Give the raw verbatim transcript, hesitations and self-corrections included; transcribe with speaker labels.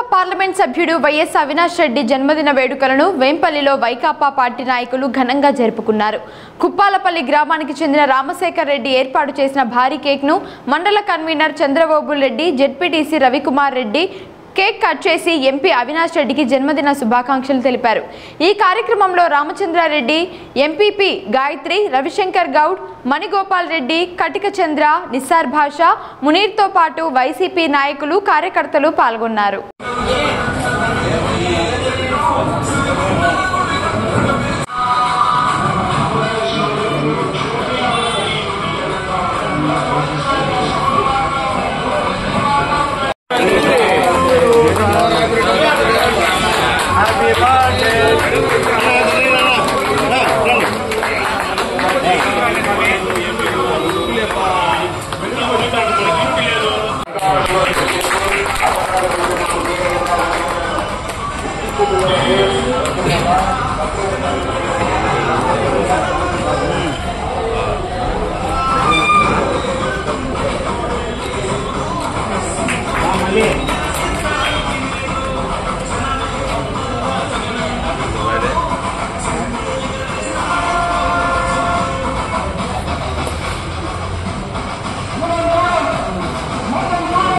Speaker 1: Parliament సభ్యుడు YS Avinash Reddy జన్మదిన వేడుకలను వేంపల్లిలో వైకాపా పార్టీ నాయకులు ఘనంగా జరుపుకున్నారు. కుప్పాలపల్లి గ్రామానికి చెందిన రామశేఖర్ రెడ్డి ఏర్పాటు చేసిన భారీ కేక్ను మండల convener Chandrababu Reddy, ZPTC Ravikumar Reddy cake cut చేసి ఎంపీ అవినాష్ రెడ్డికి జన్మదిన శుభాకాంక్షలు తెలిపారు. ఈ కార్యక్రమంలో రామచంద్రారెడ్డి, ఎంపీపీ గాయత్రి, రవిశంకర్ గౌడ్, మణిగోపాల్ రెడ్డి, కటిక చంద్ర, నిస్సార్ భాష, మునీర్తో పాటు వైసీపీ నాయకులు, కార్యకర్తలు పాల్గొన్నారు.